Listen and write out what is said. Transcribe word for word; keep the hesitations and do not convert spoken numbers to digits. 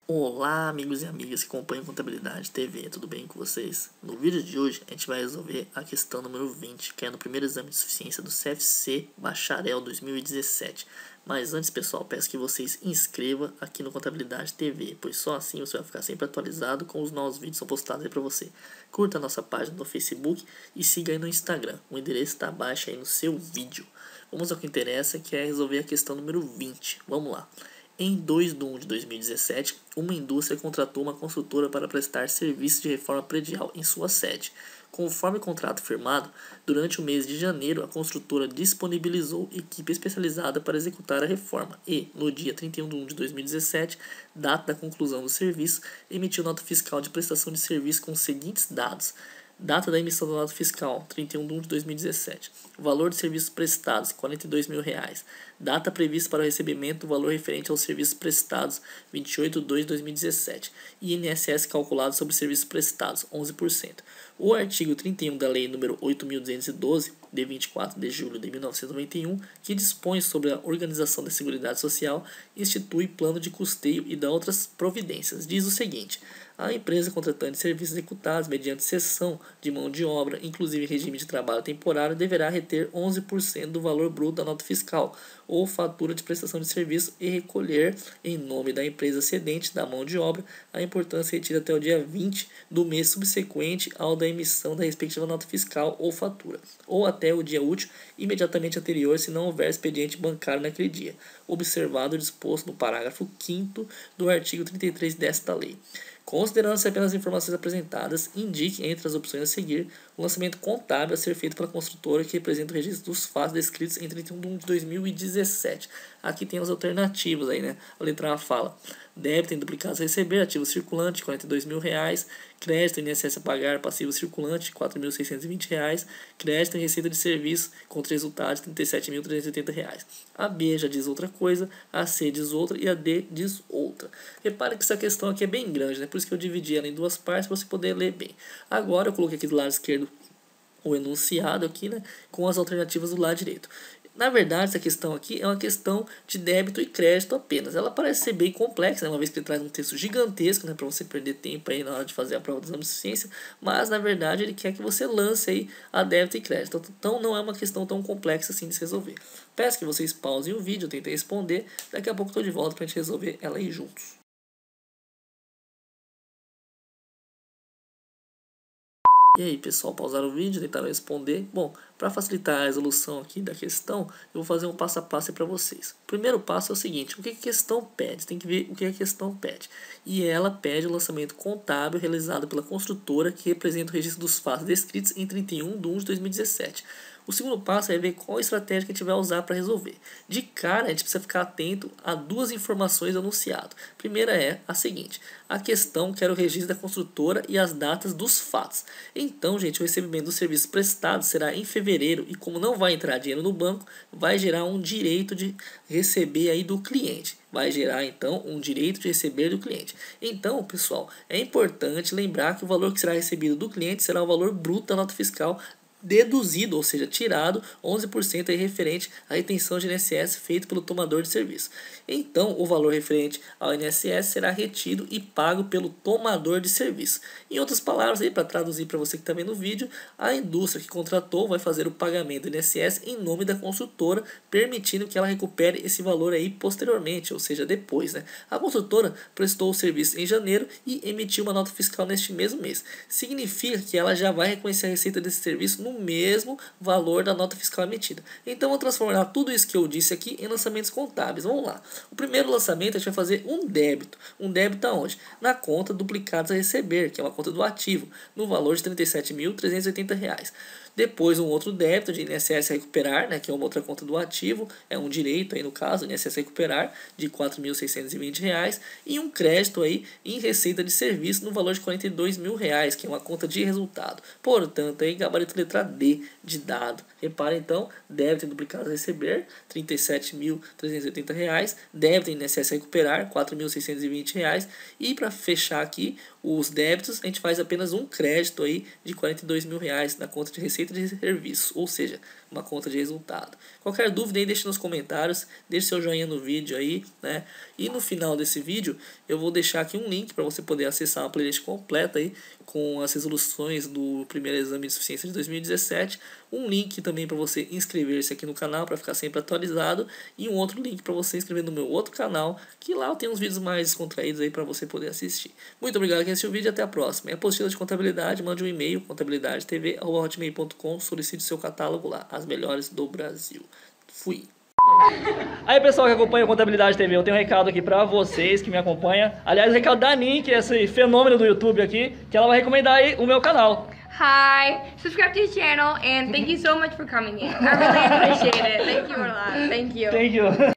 Olá, amigos e amigas que acompanham Contabilidade T V, tudo bem com vocês? No vídeo de hoje, a gente vai resolver a questão número vinte, que é no primeiro exame de suficiência do C F C Bacharel dois mil e dezessete. Mas antes, pessoal, peço que vocês inscrevam aqui no Contabilidade T V, pois só assim você vai ficar sempre atualizado com os novos vídeos que são postados aí para você. Curta a nossa página no Facebook e siga aí no Instagram, o endereço está abaixo aí no seu vídeo. Vamos ao que interessa, que é resolver a questão número vinte. Vamos lá. Em dois de um de dois mil e dezessete, uma indústria contratou uma construtora para prestar serviços de reforma predial em sua sede. Conforme o contrato firmado, durante o mês de janeiro, a construtora disponibilizou equipe especializada para executar a reforma e, no dia trinta e um de um de dois mil e dezessete, data da conclusão do serviço, emitiu nota fiscal de prestação de serviço com os seguintes dados. Data da emissão da nota fiscal, trinta e um de um de dois mil e dezessete. Valor de serviços prestados, quarenta e dois mil reais. Data prevista para o recebimento, valor referente aos serviços prestados, vinte e oito de dois de dois mil e dezessete. I N S S calculado sobre serviços prestados, onze por cento. O artigo trinta e um da Lei nº oito mil duzentos e doze, de vinte e quatro de julho de mil novecentos e noventa e um, que dispõe sobre a organização da Seguridade Social, institui plano de custeio e dá outras providências. Diz o seguinte: a empresa contratante de serviços executados mediante cessão de mão de obra, inclusive regime de trabalho temporário, deverá reter onze por cento do valor bruto da nota fiscal ou fatura de prestação de serviço e recolher, em nome da empresa cedente da mão de obra, a importância retida até o dia vinte do mês subsequente ao da emissão da respectiva nota fiscal ou fatura, ou até o dia útil imediatamente anterior, se não houver expediente bancário naquele dia, observado o disposto no parágrafo quinto do artigo trinta e três desta lei. Considerando-se apenas as informações apresentadas, indique entre as opções a seguir o lançamento contábil a ser feito pela construtora que representa o registro dos fatos descritos em trinta e um de um de dois mil e dezessete. Aqui tem as alternativas aí, né? A letra A fala: débito em duplicados a receber, ativo circulante, quarenta e dois mil reais, crédito em I N S S a pagar, passivo circulante, quatro mil seiscentos e vinte reais, crédito em receita de serviço, contra resultados, trinta e sete mil trezentos e oitenta reais. A B já diz outra coisa, a C diz outra e a D diz outra. Repare que essa questão aqui é bem grande, né? Por isso que eu dividi ela em duas partes para você poder ler bem. Agora eu coloquei aqui do lado esquerdo o enunciado aqui, né, com as alternativas do lado direito. Na verdade, essa questão aqui é uma questão de débito e crédito apenas. Ela parece ser bem complexa, né, uma vez que ele traz um texto gigantesco, né, para você perder tempo aí na hora de fazer a prova do exame de suficiência, mas na verdade ele quer que você lance aí a débito e crédito. Então não é uma questão tão complexa assim de se resolver. Peço que vocês pausem o vídeo, eu tentei responder, daqui a pouco estou de volta para a gente resolver ela aí juntos. E aí, pessoal, pausaram o vídeo, tentaram responder? Bom, para facilitar a resolução aqui da questão, eu vou fazer um passo a passo para vocês. O primeiro passo é o seguinte: o que a questão pede? Você tem que ver o que a questão pede. E ela pede o lançamento contábil realizado pela construtora que representa o registro dos fatos descritos em trinta e um de um de dois mil e dezessete. O segundo passo é ver qual estratégia que a gente vai usar para resolver. De cara, a gente precisa ficar atento a duas informações do enunciado. A primeira é a seguinte: a questão quer o registro da construtora e as datas dos fatos. Então, gente, o recebimento dos serviços prestados será em fevereiro e, como não vai entrar dinheiro no banco, vai gerar um direito de receber aí do cliente. Vai gerar, então, um direito de receber do cliente. Então, pessoal, é importante lembrar que o valor que será recebido do cliente será o valor bruto da nota fiscal deduzido, ou seja, tirado onze por cento aí referente à retenção de I N S S feito pelo tomador de serviço. Então, o valor referente ao I N S S será retido e pago pelo tomador de serviço. Em outras palavras, aí para traduzir para você que está vendo o vídeo, a indústria que contratou vai fazer o pagamento do I N S S em nome da construtora, permitindo que ela recupere esse valor aí posteriormente, ou seja, depois, né? A construtora prestou o serviço em janeiro e emitiu uma nota fiscal neste mesmo mês. Significa que ela já vai reconhecer a receita desse serviço no mesmo valor da nota fiscal emitida. Então, vou transformar tudo isso que eu disse aqui em lançamentos contábeis. Vamos lá. O primeiro lançamento a gente vai fazer um débito. Um débito aonde? Na conta duplicados a receber, que é uma conta do ativo, no valor de trinta e sete mil trezentos e oitenta reais. Depois, um outro débito de I N S S a recuperar, né, que é uma outra conta do ativo, é um direito aí no caso, I N S S a recuperar, de quatro mil seiscentos e vinte reais, e um crédito aí em receita de serviço no valor de quarenta e dois mil reais, que é uma conta de resultado. Portanto, aí gabarito letra D de dado. Repara então, débito em duplicado a receber, trinta e sete mil trezentos e oitenta reais, débito em I N S S a recuperar, quatro mil seiscentos e vinte reais, e para fechar aqui, os débitos, a gente faz apenas um crédito aí de quarenta e dois mil reais na conta de receita de serviço, ou seja, uma conta de resultado. Qualquer dúvida aí, deixe nos comentários, deixe seu joinha no vídeo aí, né? E no final desse vídeo eu vou deixar aqui um link para você poder acessar uma playlist completa aí com as resoluções do primeiro exame de suficiência de dois mil e dezessete, um link também para você inscrever-se aqui no canal para ficar sempre atualizado e um outro link para você inscrever no meu outro canal, que lá eu tenho uns vídeos mais descontraídos aí para você poder assistir. Muito obrigado quem assistiu o vídeo e até a próxima. É a apostila de contabilidade, mande um e-mail contabilidade t v arroba hotmail ponto com, solicite seu catálogo lá, as melhores do Brasil. Fui. Aí pessoal que acompanha a Contabilidade T V, eu tenho um recado aqui pra vocês que me acompanham. Aliás, o recado da Anin, que é esse fenômeno do YouTube aqui, que ela vai recomendar aí o meu canal. Hi, subscribe to the channel and thank you so much for coming in. I really appreciate it. Thank you a lot. Thank you. Thank you.